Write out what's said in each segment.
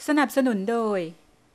สนับสนุนโดย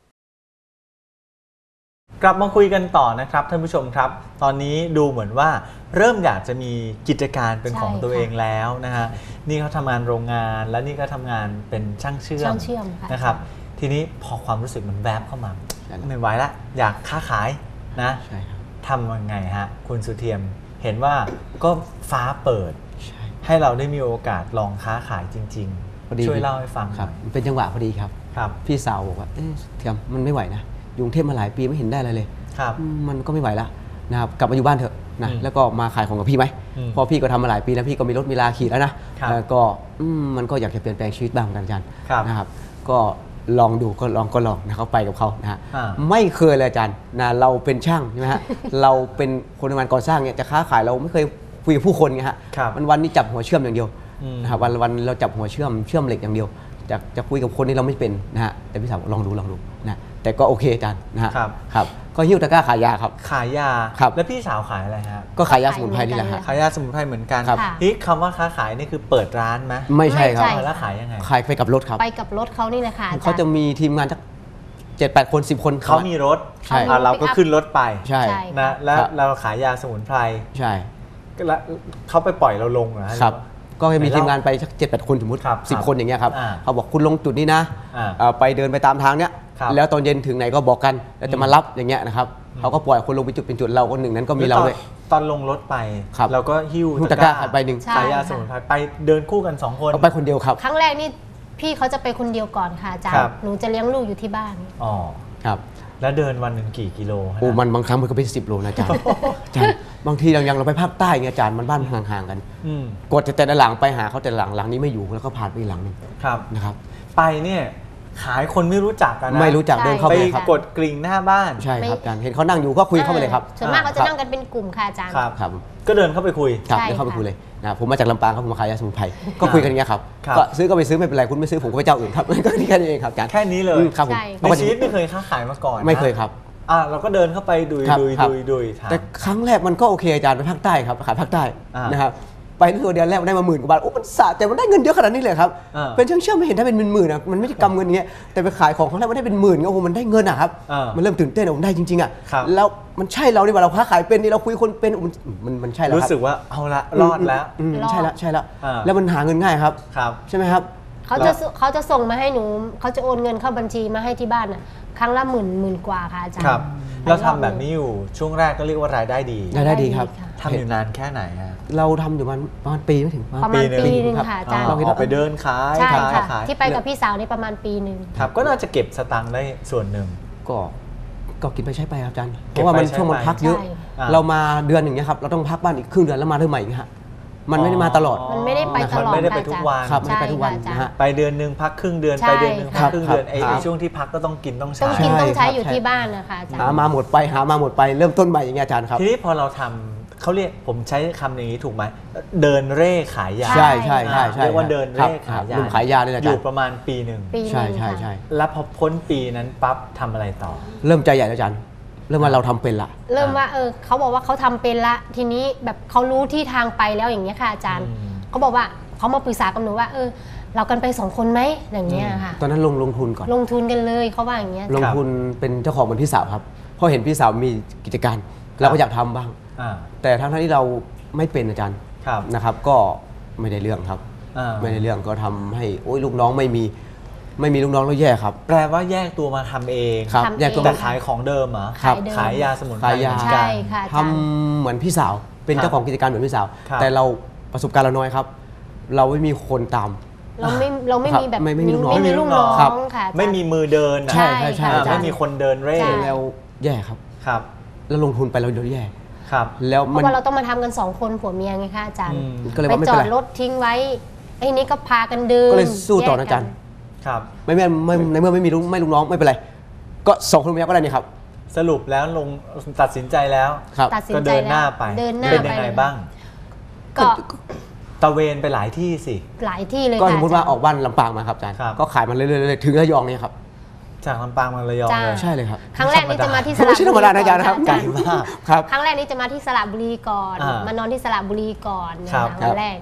กลับมาคุยกันต่อนะครับท่านผู้ชมครับตอนนี้ดูเหมือนว่าเริ่มอยากจะมีกิจการเป็นของตัวเองแล้วนะฮะนี่เขาทำงานโรงงานแล้วนี่ก็ทำงานเป็นช่างเชื่อมนะครับทีนี้พอความรู้สึกมันแวบเข้ามาไม่ไหวละอยากค้าขายนะทำยังไงฮะคุณสุเทียมเห็นว่าก็ฟ้าเปิดให้เราได้มีโอกาสลองค้าขายจริงๆช่วยเล่าให้ฟังครับเป็นจังหวะพอดีครับพี่สาวบอกว่าเทียมมันไม่ไหวนะอยู่กรุงเทพมาหลายปีไม่เห็นได้อะไรเลยมันก็ไม่ไหวแล้วนะครับกลับมาอยู่บ้านเถอะนะแล้วก็มาขายของกับพี่ไหมพอพี่ก็ทำมาหลายปีแล้วพี่ก็มีรถมีลาขี่แล้วนะก็มันก็อยากจะเปลี่ยนแปลงชีวิตบ้างกันอาจารย์นะครับก็ลองดูก็ลองนะเขาไปกับเขานะฮะไม่เคยเลยอาจารย์นะเราเป็นช่างใช่ไหมฮะเราเป็นคนทำงานก่อสร้างเนี่ยจะค้าขายเราไม่เคยคุยกับผู้คนไงฮะวันนี้จับหัวเชื่อมอย่างเดียวนะครับวันเราจับหัวเชื่อมเหล็กอย่างเดียวจะคุยกับคนนี่เราไม่เป็นนะฮะแต่พี่สาวลองดูนะแต่ก็โอเคอาจารย์นะฮะครับก็หิ้วตะกร้าขายยาครับขายยาแล้วพี่สาวขายอะไรฮะก็ขายยาสมุนไพรนี่แหละฮะขายยาสมุนไพรเหมือนกันนี่คำว่าค้าขายนี่คือเปิดร้านไหมไม่ใช่ครับแล้วขายยังไงขายไปกับรถครับไปกับรถเขานี่แหละค่ะเขาจะมีทีมงานสัก7-8 คน10 คนเขามีรถเราก็ขึ้นรถไปใช่นะแล้วเราขายยาสมุนไพรใช่แล้วเขาไปปล่อยเราลงเหรอครับก็มีทีมงานไปสัก7-8 คนสมมติ10 คนอย่างเงี้ยครับเขาบอกคุณลงจุดนี้นะไปเดินไปตามทางเนี้ยแล้วตอนเย็นถึงไหนก็บอกกันแล้วจะมารับอย่างเงี้ยนะครับเขาก็ปล่อยคนลงไปจุดเป็นจุดเราคนหนึ่งนั้นก็มีเราด้วยตอนลงรถไปเราก็หิ้วตะกร้าไปหนึ่งขายยาสมุนไพรไปเดินคู่กัน2 คนไปคนเดียวครับครั้งแรกนี่พี่เขาจะไปคนเดียวก่อนค่ะอาจารย์หนูจะเลี้ยงลูกอยู่ที่บ้านอ๋อครับแล้วเดินวันหนึ่งกี่กิโลโอ้มันบางครั้งมันก็เป็น10 โลนะอาจารย์บางทีอย่างเราไปภาคใต้เงี้ยอาจารย์มันบ้านห่างๆกันกดแต่ละหลังไปหาเขาแต่หลังนี้ไม่อยู่แล้วก็ผ่านไปหลังนึงนะครับไปเนี่ยขายคนไม่รู้จักกันนะไม่รู้จักเดินเข้าไปกดกริ่งหน้าบ้านใช่ครับอาจารย์เห็นเขานั่งอยู่ก็คุยเข้าไปเลยครับส่วนมากเขาจะนั่งกันเป็นกลุ่มค่ะอาจารย์ครับก็เดินเข้าไปคุยเดินเข้าไปคุยเลยนะผมมาจากลำปางครับผมมาขายยาสมุนไพรก็คุยกันอย่างเงี้ยครับก็ซื้อก็ไปซื้อไม่เป็นไรคุณไม่ซื้อผมก็ไปเจ้าอื่นครับก็แค่นี้เองครับอาจารย์แค่นี้เลยครับผมในชีวิตไม่เคยค้าขายมาก่อนไม่เคยครับเราก็เดินเข้าไปดุยแต่ครั้งแรกมันก็โอเคอาจารย์ไปภาคใต้ครับขายภาคใต้นะครับไปตัวเดือนแรกได้มา10,000 กว่าบาทโอ้มันสะใจมันได้เงินเยอะขนาดนี้เลยครับเป็นช่างเชื่อมไม่เห็นได้เป็นหมื่นๆนะมันไม่ใช่กำเงินอย่างเงี้ยแต่ไปขายของครั้งแรกมันได้เป็นหมื่นก็โอ้มันได้เงินอะครับมันเริ่มตื่นเต้นผมได้จริงๆอะแล้วมันใช่เราดิว่าเราค้าขายเป็นนี่เราคุยคนเป็นมันใช่แล้วรู้สึกว่าเอาละรอดแล้วใช่แล้วแล้วมันหาเงินง่ายครับใช่ไหมครับเขาจะส่งมาให้หนูเขาจะโอนเงินเข้าบัญชีมาให้ที่บ้านอะครั้งละหมื่นกว่าค่ะอาจารย์เราทำแบบนี้อยู่ช่วงแรกก็เรียกว่ารายได้ดีครับทำอยู่นานแค่ไหนฮะเราทำอยู่ประมาณปีไม่ถึงประมาณปีนึงค่ะอาจารย์เราไปเดินขายใช่ค่ะที่ไปกับพี่สาวนี่ประมาณปีนึงครับก็น่าจะเก็บสตังค์ได้ส่วนหนึ่งก็กินไปใช้ไปครับอาจารย์เพราะว่ามันช่วงมันพักเยอะเรามาเดือนอย่างเงี้ยครับเราต้องพักบ้านอีกครึ่งเดือนแล้วมาเริ่มใหม่อีกฮะมันไม่ได้มาตลอดมันไม่ได้ไปตลอดไม่ได้ไปทุกวันครับไม่ได้ไปทุกวันนะฮะไปเดือนนึงพักครึ่งเดือนไปเดือนนึงพักครึ่งเดือนไอ้ช่วงที่พักก็ต้องกินต้องใช้ต้องใช้อยู่ที่บ้านนะคะอาจารย์หามาหมดไปเริ่มต้นใหม่อย่างเงี้ยอาจารย์ครับทีนี้พอเราทำเขาเรียกผมใช้คำอย่างนี้ถูกไหมเดินเร่ขายยาใช่เรียกว่าเดินเร่ขายยาเลยนะอยู่ประมาณปีหนึ่งใช่แล้วพอพ้นปีนั้นปั๊บทำอะไรต่อเริ่มใจใหญ่แล้วอาจารย์เริ่มว่าเราทำเป็นละเริ่มว่าเขาบอกว่าเขาทำเป็นละทีนี้แบบเขารู้ที่ทางไปแล้วอย่างเงี้ยค่ะอาจารย์เขาบอกว่าเขามาปรึกษากับหนูว่าเรากันไป2 คนไหมอย่างเงี้ยค่ะตอนนั้นลงทุนก่อนลงทุนกันเลยเขาว่าอย่างเงี้ยลงทุนเป็นเจ้าของเหมือนพี่สาวครับพอเห็นพี่สาวมีกิจการเราก็อยากทำบ้างแต่ทั้งที่เราไม่เป็นอาจารย์นะครับก็ไม่ได้เรื่องครับไม่ได้เรื่องก็ทำให้ลูกน้องไม่มีลูกน้องแล้วแย่ครับแปลว่าแยกตัวมาทำเองครับแยกตัวแต่ขายของเดิมเหรอขายยาสมุนไพรใช่ค่ะทำเหมือนพี่สาวเป็นเจ้าของกิจการเหมือนพี่สาวแต่เราประสบการณ์เราน้อยครับเราไม่มีคนตามเราไม่มีแบบไม่มีลูกน้องค่ะไม่มีมือเดินใช่ไม่มีคนเดินเร่แล้วแย่ครับแล้วลงทุนไปเราแย่แล้วเพราะว่าเราต้องมาทำกัน2 คนผัวเมียไงคะอาจารย์ไปจอดรถทิ้งไว้ไอ้นี่ก็พากันเดินก็เลยสู้ต่ออาจารย์ไม่ในเมื่อไม่มีลูกน้องไม่เป็นไรก็2 คนเมียก็ได้นี่ครับสรุปแล้วตัดสินใจแล้วก็เดินหน้าไปเป็นยังไงบ้างก็ตะเวนไปหลายที่สิหลายที่เลยก็สมมติว่าออกบ้านลำปางมาครับอาจารย์ก็ขายมันเรื่อยๆถึงระยองนี่ครับจากลำปางมาระยองเลยใช่เลยครับครั้งแรกนี่จะมาที่สระบุรีไม่ใช่ธรรมดานะอาจารย์ครับไกลมากครั้งแรกนี่จะมาที่สระบุรีก่อนมานอนที่สระบุรีก่อนวันแรก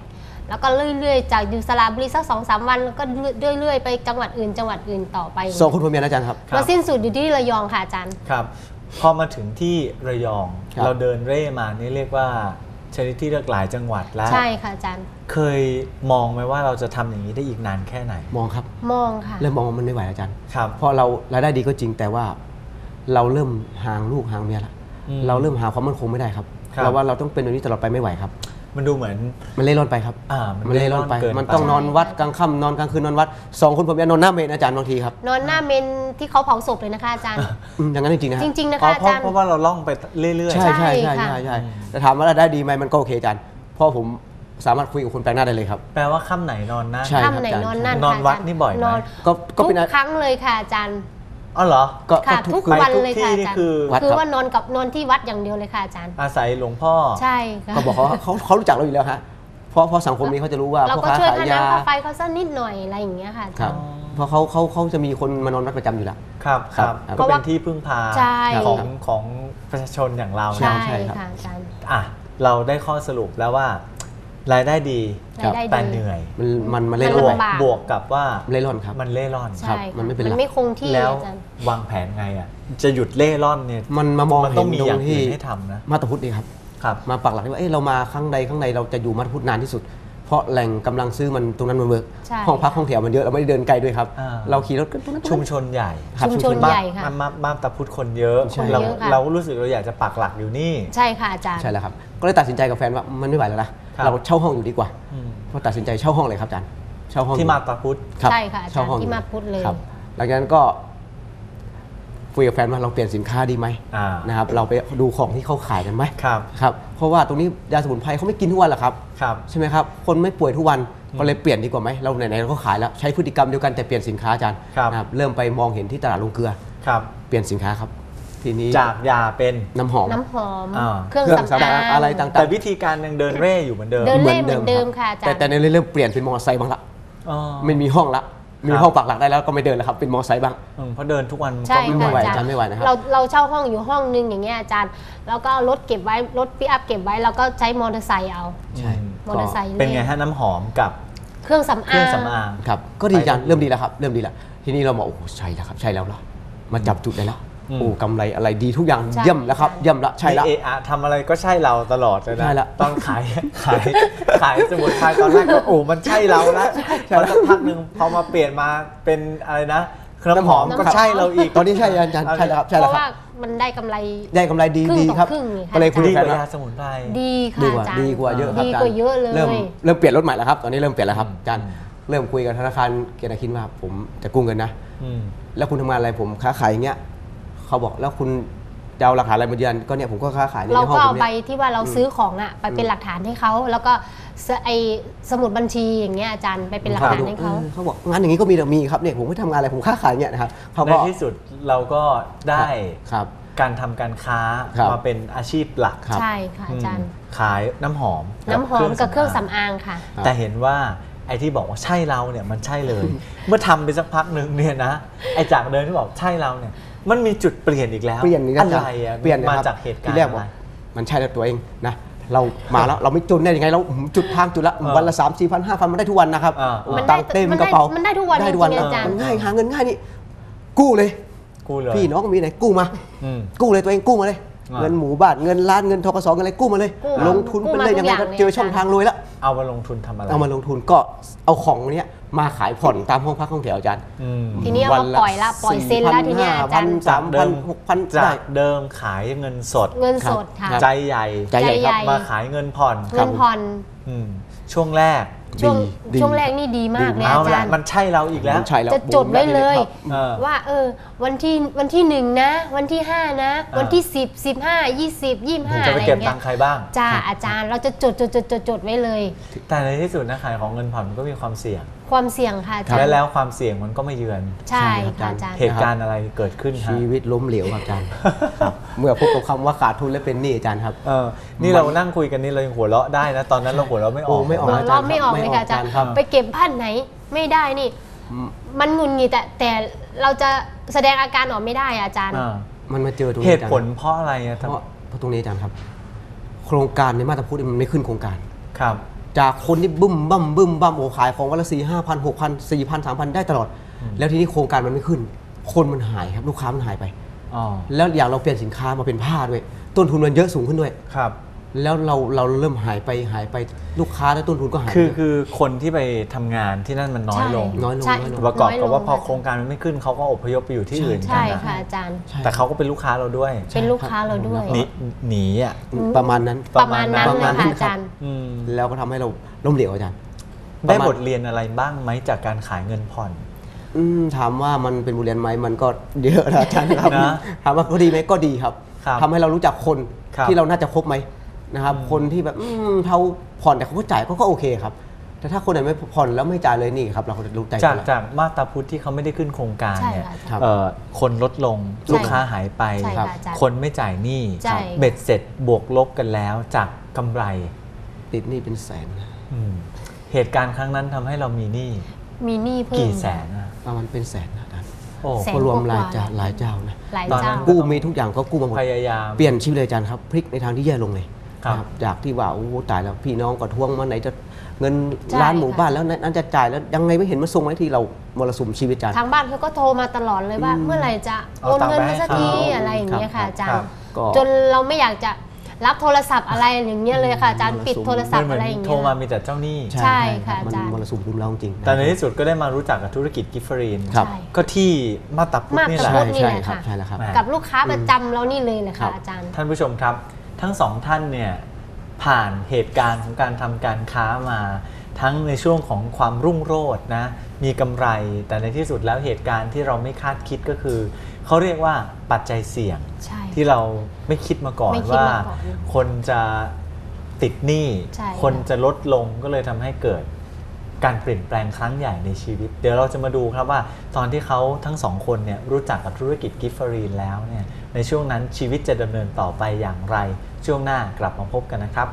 แล้วก็เรื่อยๆจากอยู่สระบุรีสัก2-3 วันแล้วก็เรื่อยๆไปจังหวัดอื่นต่อไป 2 คนผัวเมียนะอาจารย์ครับมาสิ้นสุดอยู่ที่ระยองค่ะอาจารย์ครับพอมาถึงที่ระยองครับเราเดินเร่มานี่เรียกว่าชนิดที่เลือกหลายจังหวัดแล้วใช่ค่ะอาจารย์เคยมองไหมว่าเราจะทำอย่างนี้ได้อีกนานแค่ไหนมองครับมองค่ะเริ่มมองว่ามันไม่ไหวอาจารย์ครับเพราะเรารายได้ดีก็จริงแต่ว่าเราเริ่มห่างลูกห่างเมียละอืมเราเริ่มหาความมั่นคงไม่ได้ครับครับเราว่าเราต้องเป็นแบบนี้ตลอดไปไม่ไหวครับมันดูเหมือนมันเล่ร่อนไปครับมันเล่ร่อนเกินไปมันต้องนอนวัดกลางค่ำนอนกลางคืนนอนวัด2 คนผัวเมียนอนหน้าเมนอาจารย์บางทีครับนอนหน้าเมนที่เขาเผาศพเลยนะคะอาจารย์อย่างนั้นจริงๆนะจริงๆนะอ๋อคะอาจารย์เพราะว่าเราล่องไปเรื่อยๆใช่ใช่ใช่ค่ะใช่ใช่แต่ถามว่าเราได้ดีไหมมันก็โอเคอาจารย์เพราะผมสามารถคุยกับคนแปลกหน้าได้เลยครับแปลว่าค่ำไหนนอนนั่นใช่ค่ำไหนนอนนั่นนอนค่ะวัดอาจารย์นี่บ่อยไหมนอนก็เป็นทุกครั้งเลยค่ะอาจารย์อ๋อเหรอค่ะ ทุกวันเลยค่ะอาจารย์คือวัดคือครับว่านอนที่วัดอย่างเดียวเลยค่ะอาจารย์อาศัยหลวงพ่อใช่ค่ะก็บอกเขารู้จักเราอยู่แล้วฮะเพราะสังคมนี้เขาจะรู้ว่าเราพ่อก็ค้าช่วยขายค่ายาน้ำค่าไฟเขาสักนิดหน่อยอะไรอย่างเงี้ยค่ะอาคจารับรย์เพราะเขาจะมีคนมานอนวัดประจำอยู่แล้วครับครับครับก็เป็นที่พึ่งพาใช่ของประชาชนอย่างเราใช่ใช่ครับค่ะอาจารย์อ่ะเราได้ข้อสรุปแล้วว่ารายได้ดีรายได้แต่ดีเหนื่อยมันเล่ร่อนมันลำบากไปบวกกับว่าเล่ร่อนครับมันเล่ร่อนครับใช่มันไม่เป็นมันหลักไม่คงที่แล้วอาจารย์วางแผนไงอ่ะจะหยุดเล่ร่อนเนี่ยมันมามองมันเห็ต้อน งมีตรอย่างงอื่ที่นให้ทำนะมาตรพุทธนี่ครับครับมาปักหลักที่ว่าเรามาครั้งใดครั้งใดเราจะอยู่มาตรพุทธนานที่สุด เพราะแหล่งกำลังซื้อมันตรงนั้นมันเวิร์กใช่ห้องพักห้องแถวมันเยอะเราไม่ได้เดินไกลด้วยครับอ่าเราขี่รถกันตรงนั้นชุมชนใหญ่ครับชุมชนบ้าใหญ่ค่ะมาตะพุทธคนเยอะใช่เราคนเยอะค่ะเรารู้สึกเราอยากจะปักหลักอยู่นี่ใช่ค่ะอาจารย์ใช่แล้วครับก็เลยตัดสินใจกับแฟนว่ามันไม่ไหวแล้วนะครับ เราเช่าห้องอยู่ดีกว่าอืมก็ตัดสินใจเช่าห้องเลยครับอาจารย์เช่าห้องที่มาตะพุทธรับใช่ค่ะอาจารย์เช่าห้องที่มาพุทธเลยครับหลังจากนั้นก็คุยกับแฟนว่าเราเปลี่ยนสินค้าดีไหมอ่านะครับเราไปดูของที่เขาขายกันไหมครับครับเพราะว่าตรงนี้ยาสมุนไพรเขาไม่กินทุกวันหรอกครับครับใช่ไหมครับคนไม่ป่วยทุกวันก็เลยเปลี่ยนดีกว่าไหมเราไหนๆเราก็ขายแล้วใช้พฤติกรรมเดียวกันแต่เปลี่ยนสินค้าอาจารย์ครับนะครับเริ่มไปมองเห็นที่ตลาดลงเกลือครับเปลี่ยนสินค้าครับทีนี้จากยาเป็นน้ำหอมน้ำหอมอ่าเครื่องเครื่องสำสำอาอางงอะไรต่างๆแต่วิธีการยังเดินเร่อยู่เหมือนเดิมเดินเล่นเหมือนเดิมค่ะอาจารย์แต่ในเริ่มเปลี่ยนเป็นมอเตอร์ไซค์บ้างละอ๋อไม่มีห้องละมีห้องปักหลักได้แล้วก็ไม่เดินแล้วครับเป็นมอเตอร์ไซค์บ้างเพราะเดินทุกวันใช่ก็ไม่ไม่ไหวไหวอาจารย์ไม่ไหวนะครับเราเช่าห้องอยู่ห้องนึงอย่างเงี้ยอาจารย์ แล้วก็เอารถเก็บไว้รถปิกอัพเก็บไว้แล้วก็ใช้มอเตอร์ไซค์เอาใช่มอเตอร์ไซค์เป็นไงฮะน้ำหอมกับเครื่องสำเครื่อาองงสำอางครับก็ดีอาจารย์เริ่มดีแล้วครับเริ่มดีแล้วทีนี้เราบอกโอ้โหใช่แล้วครับใช่แล้วล่ะมาจับจุดได้แล้วอืมโอ้กำไรอะไรดีทุกอย่างใช่เยี่ยมแล้วครับเยี่ยมแล้วใช่แล้วเอะอะทำอะไรก็ใช่เราตลอดเลยนะใช่ละตอนขายสมุนไพรตอนแรกก็โอ้มันใช่เราแล้วพอสักพักหนึ่งพอมาเปลี่ยนมาเป็นอะไรนะน้ำหอมก็ใช่เราอีกตอนนี้ใช่อาจารย์ใช่แล้วครับใช่เพแล้วราะครัว่าบมันได้กำไรได้กำไรดีครึ่งดีต่อครับครึ่งนี่ค่ะก็เลยคุยดีกับกแฟว่านว่ายาสมุนไพรดีค่ะดีกว่าอาจารย์ดีกว่าเยอะครับดีอาจารกว่าย์เยอะเลยเริ่มเปลี่ยนรถใหม่แล้วครับตอนนี้เริ่มเปลี่ยนแล้วครับอาจารย์เริ่มคุยกับธนาคารเกียรติคินว่าผมจะกู้เงินนะอืมแล้วคุณทำงานอะไรผมค้าขายอย่างเงี้ยเขาบอกแล้วคุณจะเอาหลักฐานอะไรมายืนยันก็เนี่ยผมก็ค้าขายในเราห้องก็ผเอามใบเนี่ยที่ว่าเราซื้อของอะไปเป็นหลักฐานให้เขาแล้วก็สมุดบัญชีอย่างเงี้ยอาจารย์ไปเป็นหลักฐานให้เขาเขาบอกงานอย่างนี้ก็มีครับเนี่ยผมไม่ทำงานอะไรผมค้าขายเนี่ยนะครับเขาในก็ที่สุดเราก็ได้ครับการทำการค้าครับมาเป็นอาชีพหลักครับใช่ค่ะอาจารย์ขายน้ำหอมน้ำหอมกับเครื่องสำอางค่ะครับแต่เห็นว่าไอ้ที่บอกว่าใช่เราเนี่ยมันใช่เลย เมื่อทำไปสักพักหนึ่งเนี่ยนะไอ้จากเดิมที่บอกใช่เราเนี่ยมันมีจุดเปลี่ยนอีกแล้วเปลี่ยนนี่อะไรอ่ะเปลี่ยนนะมาครับจากเหตุการที่ณ์แรกอะบอไรกมันใช่แล้วตัวเองนะเรามาแล้วเราไม่จนได้ยังไงเราจุดทางจุดละวันละ3 4 0 0 5,000มันได้ทุกวันนะครับมันได้ตังค์เต็มกระเป๋ามันได้ทุกวันได้ทุกวันจริงๆอาจารย์มันง่ายหาเงินง่ายนี่กู้เลยกูเลยพี่น้องมีไหนกู้มาอืมกู้เลยตัวเองกู้มาเลยอ่าเงินหมู่บ้านเงินล้านเงินทกสเงินอะไรกู้มาเลยกู้มาลงทุนไปเลยกู้มายังไงทุก็กอย่างเจอเลยช่องทางรวยแล้วเอามาลงทุนทำอะไรเอามาลงทุนก็เอาของเนี้ยมาขายผ่อนตามห้องพักห้องแถวอาจารย์อืมทีนี้เอามาปล่อยละปล่อยเซ็นละทีเนี้ยอาจารย์จากเดิม 3,000 6,000 จาได้กเดิมขายเงินสดเงินสดค่ะใจใหญ่ใจใหญ่ครับใจใหญ่มาขายเงินผ่อนเงินผ่อนอืมช่วงแรกช่วงดีช่วงแรกนี่ดีมากเลยเอาอาจาละรย์มันใช่เราอีกแล้วมันใช่แล้วจะจดไว้เลยครับเออว่าวันที่1นะวันที่5นะวันที่10 15 20 25 จะอะไปไรเก็บเงี้ตัยงค์ใครบ้างจ้าอาจารย์เราจะจดไว้เลยแต่ในที่สุดนะขายของเงินผ่อนมันก็มีความเสี่ยงความเสี่ยงค่ะอาจารและย์แล้วความเสี่ยงมันก็ไม่เยือนใช่ใช่ครับค่ะอาจารย์เหตุการณ์อะไรเกิดขึ้นฮะชีวิตล้มเหลวครับอาจารย์ครับเมื่อพบกับคำว่าขาดทุนและเป็นหนี้อาจารย์ครับนี่เรานั่งคุยกันนี่เรายังหัวเราะได้นะ ตอนนั้นเราหัวเราะไม่ออกโอ้ไม่ออกหัวเราะไม่ออกเลยค่ะอาจารย์ครับไปเก็บบ้านไหนไม่ได้นี่ มันงุนงีแต่เราจะแสดงอาการออกไม่ได้อะอาจารย์อ่ามันมาเจอตรงเหนี้ตุผลเพราะอะไรอะเพราะตรงนี้อาจารย์ครับ โครงการในมาตรพุทธมันไม่ขึ้นโครงการครับใจจากคนที่บึ้มบั้มโอ้ขายของวันละ4-5,000 6,000 4,000 3,000ได้ตลอดแล้วทีนี้โครงการมันไม่ขึ้นคนมันหายครับลูกค้ามันหายไปแล้วอย่างเราเปลี่ยนสินค้ามาเป็นผ้าด้วยต้นทุนมันเยอะสูงขึ้นด้วยครับแล้วเราเริ่มหายไปลูกค้าและต้นทุนก็หายคือคนที่ไปทำงานที่นั่นมันน้อยลงประกอบกับว่าพอโครงการมันไม่ขึ้นเขาก็อพยพไปอยู่ที่อื่นใช่ค่ะอาจารย์แต่เขาก็เป็นลูกค้าเราด้วยเป็นลูกค้าเราด้วยหนีอ่ะประมาณนั้นเลยค่ะอาจารย์แล้วก็ทำให้เราล้มเหลวอาจารย์ได้บทเรียนอะไรบ้างไหมจากการขายเงินผ่อนถามว่ามันเป็นบทเรียนไหมมันก็เยอะนะอาจารย์ครับถามว่าก็ดีไหมก็ดีครับทำให้เรารู้จักคนที่เราน่าจะคบไหมนะครับคนที่แบบเขาผ่อนแต่เขาก็จ่ายก็โอเคครับแต่ถ้าคนไหนไม่ผ่อนแล้วไม่จ่ายเลยนี่ครับเราจะรู้ใจจากมาตราพุทธที่เขาไม่ได้ขึ้นโครงการเนี่ยคนลดลงลูกค้าหายไปคนไม่จ่ายหนี้เบ็ดเสร็จบวกลบกันแล้วจากกำไรติดหนี้เป็นแสนเหตุการณ์ครั้งนั้นทำให้เรามีหนี้เพิ่มกี่แสนประมาณเป็นแสนนะก็รวมหลายเจ้านะตอนนั้นกู้มีทุกอย่างก็กู้มาหมดพยายามเปลี่ยนชีวิตเลยอาจารย์ครับพลิกในทางที่แย่ลงเลยจากที่ว่าโอ้ตายแล้วพี่น้องก็ทวงมาไหนจะเงินร้านหมู่บ้านแล้วนั้นจะจ่ายแล้วยังไงไม่เห็นมาส่งไว้ที่เรามรสุมชีวิตอาจารย์ทางบ้านเขาก็โทรมาตลอดเลยว่าเมื่อไหร่จะโอนเงินมาสักทีอะไรอย่างเงี้ยค่ะอาจารย์จนเราไม่อยากจะรับโทรศัพท์อะไรอย่างเงี้ยเลยค่ะอาจารย์ปิดโทรศัพท์อะไรอย่างเงี้ยโทรมามีแต่เจ้าหนี้ใช่ค่ะอาจารย์มรสุมรุมเร้าจริงแต่ในที่สุดก็ได้มารู้จักกับธุรกิจกิฟเฟอรีนก็ที่มาตาพุทธนี่แหละใช่ครับใช่แล้วครับกับลูกค้าประจำเรานี่เลยเลยค่ะอาจารย์ท่านผู้ชมครับทั้งสองท่านเนี่ยผ่านเหตุการณ์ของการทำการค้ามาทั้งในช่วงของความรุ่งโรจน์นะมีกำไรแต่ในที่สุดแล้วเหตุการณ์ที่เราไม่คาดคิดก็คือเขาเรียกว่าปัจจัยเสี่ยงที่เราไม่คิดมาก่อนว่าคนจะติดหนี้คนจะลดลงก็เลยทำให้เกิดการเปลี่ยนแปลงครั้งใหญ่ในชีวิตเดี๋ยวเราจะมาดูครับว่าตอนที่เขาทั้งสองคนเนี่ยรู้จักกับธุรกิจกิฟเฟอรีนแล้วเนี่ยในช่วงนั้นชีวิตจะดำเนินต่อไปอย่างไรช่วงหน้ากลับมาพบกันนะครับ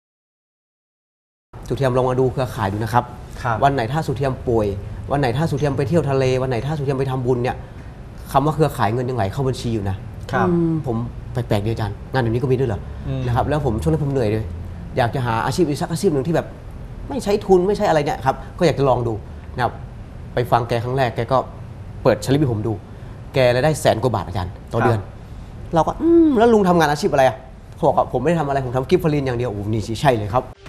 สุเทียมลองมาดูเครือข่ายดูนะครับวันไหนถ้าสุเทียมป่วยวันไหนถ้าสุเทียมไปเที่ยวทะเลวันไหนถ้าสุเทียมไปทำบุญเนี่ยคำว่าเครือข่ายเงินยังไหลเข้าบัญชีอยู่นะผมแปลกๆดีอาจารย์งานแบบนี้ก็มีด้วยเหรอนะครับแล้วผมช่วงนั้นผมเหนื่อยเลยอยากจะหาอาชีพอีกสักอาชีพหนึ่งที่แบบไม่ใช้ทุนไม่ใช่อะไรเนี่ยครับก็อยากจะลองดูนะครับไปฟังแกครั้งแรกแกก็เปิดสลิปให้ผมดูแกรายได้100,000 กว่าบาทอาจารย์ต่อเดือนเราก็แล้วลุงทำงานอาชีพอะไรอ่ะบอกว่าผมไม่ได้ทำอะไรผมทำกิฟต์ฟรีนอย่างเดียวโอ้นี่ใช่เลยครับ